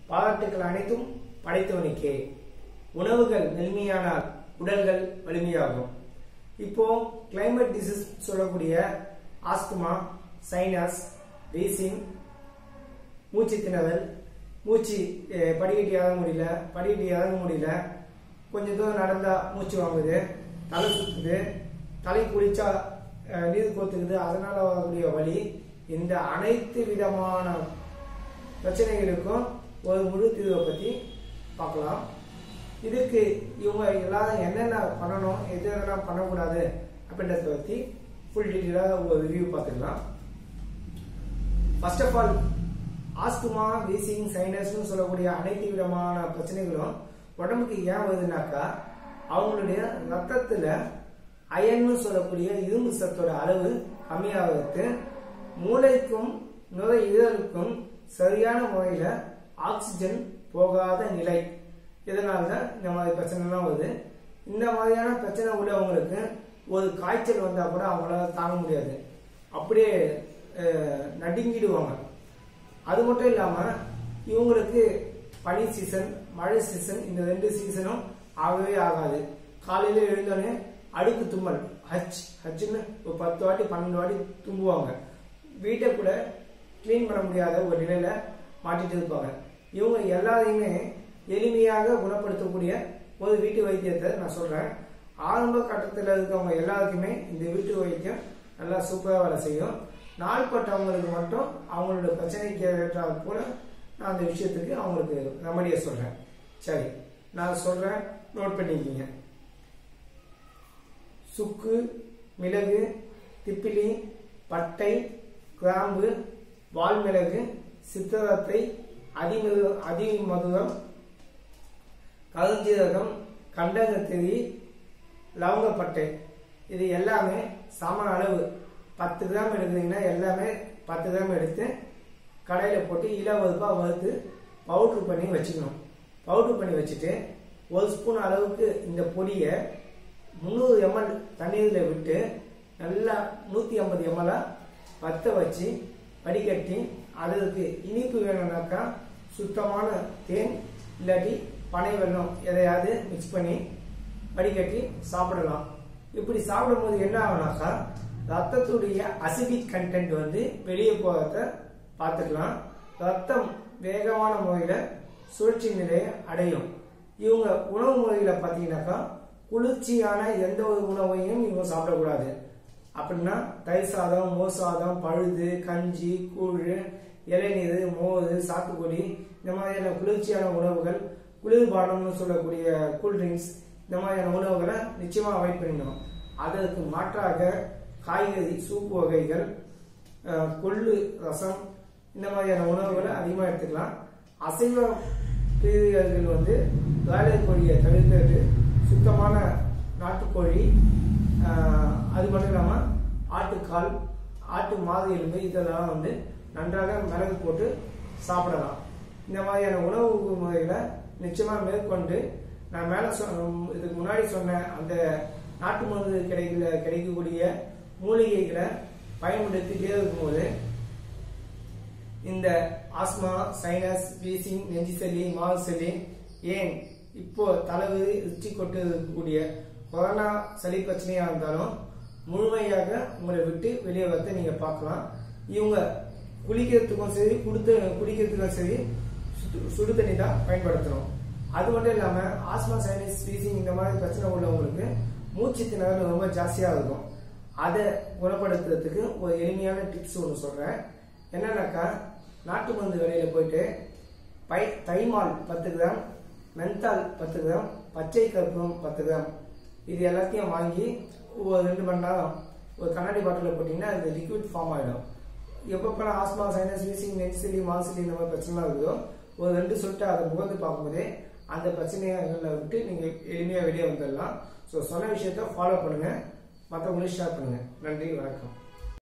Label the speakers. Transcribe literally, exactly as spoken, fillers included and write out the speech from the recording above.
Speaker 1: பாராட்டுக்கள் அனைத்தும் படைத்தவனுக்கே. உணவுகள் மென்மையானால் உடல்கள் வலிமையாகும். இப்போ கிளைமேட் டிசீஸ் சொல்லக்கூடிய ஆஸ்துமா, சைனஸ், வீசிங், மூச்சு திணறல், மூச்சு படிக்கட்டி இறங்க முடியல, படிக்கட்டி இறங்க முடியல, கொஞ்சம் தூரம் நடந்தா மூச்சு வாங்குது, தலை சுத்துது, தலை குளிச்சா நீர் கோத்துக்குது, அதனால வரக்கூடிய வலி, இந்த அனைத்து விதமான பிரச்சனைகளுக்கும் ஒரு முழு தீர்வை பற்றி பார்க்கலாம். இதுக்கு இவங்க எல்லாரும் என்னென்ன பண்ணணும், எது எதெல்லாம் பண்ணக்கூடாது அப்படின்றத பற்றி ஃபுல் டீட்டெயிலாக ஒரு ரிவ்யூ பார்த்துக்கலாம். First of all, asthma, wheezing, சைனஸ்னு சொல்லக்கூடிய அனைத்து விதமான பிரச்சனைகளும் உடம்புக்கு ஏன் வருதுனாக்கா, அவங்களுடைய ரத்தத்தில் அயன்னு சொல்லக்கூடிய இரும்பு சத்தோட அளவு கம்மியாகிறதுக்கு, மூளைக்கும் நுரையீரலுக்கும் சரியான முறையில் ஆக்சிஜன் போகாத நிலை, இதனால்தான் இந்த மாதிரி பிரச்சனைலாம் வருது. இந்த மாதிரியான பிரச்சனை உள்ளவங்களுக்கு ஒரு காய்ச்சல் வந்தால் கூட அவங்களால தாங்க முடியாது, அப்படியே நடுங்கிடுவாங்க. அது மட்டும் இல்லாமல் இவங்களுக்கு பனி சீசன், மழை சீசன், இந்த ரெண்டு சீசனும் ஆகவே ஆகாது. காலையில் எழுந்தோடனே அடுக்கு தும்மல், ஹச் ஹச்சுன்னு ஒரு பத்து வாட்டி பன்னெண்டு வாட்டி தும்புவாங்க. வீட்டை கூட கிளீன் பண்ண முடியாத ஒரு நிலையில மாட்டிட்டு இருப்பாங்க. இவங்க எல்லாரையுமே எளிமையாக குணப்படுத்தக்கூடிய ஒரு வீட்டு வைத்தியத்தை நான் சொல்றேன். ஆரம்ப கட்டத்தில் இருக்கவங்க எல்லாருக்குமே இந்த வீட்டு வைத்தியம் நல்லா சூப்பராக வேலை செய்யும். நாள்பட்டவங்களுக்கு மட்டும் அவங்களோட பிரச்சனைக்கு ஏற்றால் போல நான் அந்த விஷயத்துக்கு அவங்களுக்கு ரெமடியை சொல்றேன். சரி, நான் சொல்றேன், நோட் பண்ணிக்கிங்க. சுக்கு, மிளகு, திப்பிலி, பட்டை, கிராம்பு, வால்மிளகு, சித்தரத்தை, அதிமது அதிமதுரம், கருஞ்சீரகம், கண்டகத்திரி, லவங்கப்பட்டை, இது எல்லாமே சம அளவு பத்து கிராம் எடுக்கிறீங்கன்னா எல்லாமே பத்து கிராம் எடுத்து கடையில் போட்டு இலவதுப்பாக வறுத்து பவுட்ரு பண்ணி வச்சுக்கணும். பவுட்ரு பண்ணி வச்சுட்டு ஒரு ஸ்பூன் அளவுக்கு இந்த பொடியை முந்நூறு எம்எல் தண்ணீரில் விட்டு நல்லா நூற்றி ஐம்பது எம்எல்லாக பற்ற வச்சு வடிகட்டி, அதற்கு இனிப்பு வேணும்னாக்கா சுத்தமான தேன் இல்லாட்டி பனை வெல்லம் எதையாவது மிக்ஸ் பண்ணி வடிகட்டி சாப்பிடலாம். இப்படி சாப்பிடும் போது என்ன ஆகுனாக்கா, ரத்தத்துடைய அசிடிக் கண்டென்ட் வந்து வெளியே போகிறத பார்த்துக்கலாம். ரத்தம் வேகமான முறையில் சுழற்சி நிலையை அடையும். இவங்க உணவு முறையில் பார்த்தீங்கன்னாக்கா, குளிர்ச்சியான எந்த ஒரு உணவையும் இவங்க சாப்பிடக்கூடாது. அப்படின்னா தயிர் சாதம், மோர் சாதம், பழுது, கஞ்சி, கூழ், இளநீர், மோர், சாத்துக்குடி, இந்த மாதிரியான குளிர்ச்சியான உணவுகள், குளிர்பானம்னு சொல்லக்கூடிய கூல்ட்ரிங்க்ஸ், இந்த மாதிரியான உணவுகளை நிச்சயமா அவாய்ட் பண்ணிடணும். அதற்கு மாற்றாக காய்கறி, சூப்பு வகைகள், கொள்ளு ரசம், இந்த மாதிரியான உணவுகளை அதிகமாக எடுத்துக்கலாம். அசைவ பிரியர்கள் வந்து பிராய்லர் கோழியை தவிர்த்து சுத்தமான நாட்டுக்கோழி, அது மட்டும் இல்லாமல் ஆட்டுக்கால், ஆட்டு மாது எலும்பு, இதெல்லாம் வந்து நன்றாக மிளகு போட்டு சாப்பிடலாம். இந்த மாதிரியான உணவு முறைகளை நிச்சயமாக மேற்கொண்டு நான் மேலே சொ இதுக்கு முன்னாடி சொன்ன அந்த நாட்டு மருந்து கிடைக்கல கிடைக்கக்கூடிய மூலிகைகளை பயன்படுத்திட்டே இருக்கும்போது இந்த ஆஸ்மா, சைனஸ், வீசிங், நெஞ்சு சளி, மாவு சளி, ஏன் இப்போ தலைவலி, உச்சி கொட்டு இருக்கக்கூடிய கொரோனா சளி பிரச்சனையா இருந்தாலும் முழுமையாக உங்களை விட்டு வெளியே வரத்தை நீங்க பார்க்கலாம். இவங்க குளிக்கிறதுக்கும் சரி, குடுத்து குடிக்கிறதுக்கும் சரி சுடு தண்ணி தான் பயன்படுத்தணும். அது மட்டும் இல்லாம ஆஸ்மா, சைனஸ், வீசிங் இந்த மாதிரி பிரச்சனை உள்ளவங்களுக்கு மூச்சு திணறல் ரொம்ப ஜாஸ்தியா இருக்கும். அதை குணப்படுத்துறதுக்கு ஒரு எளிமையான டிப்ஸ் ஒன்று சொல்றேன். என்னன்னாக்கா, நாட்டு மருந்து கடையில போயிட்டு பை தைமால் பத்து கிராம், மென்தால் பத்து கிராம், பச்சை கற்பூரம் பத்து கிராம், இது எல்லாத்தையும் வாங்கி ஒரு ரெண்டு மணி நேரம் ஒரு கண்ணாடி பாட்டில் போட்டிங்கன்னா அது லிக்விட் ஃபார்ம் ஆகிடும். எப்பப்பெல்லாம் ஆஸ்மா, சைனஸ், வீசிங், நெஞ்சு சளி, மாசலி இந்த மாதிரி பிரச்சனை இருக்குதோ ஒரு ரெண்டு சொட்டு அதை முகந்து பார்க்கும்போதே அந்த பிரச்சனையை விட்டு நீங்கள் எளிமையாக வெளியே வந்துடலாம். ஸோ சொன்ன விஷயத்த ஃபாலோ பண்ணுங்க, மற்றவங்களையும் ஷேர் பண்ணுங்க. நன்றி, வணக்கம்.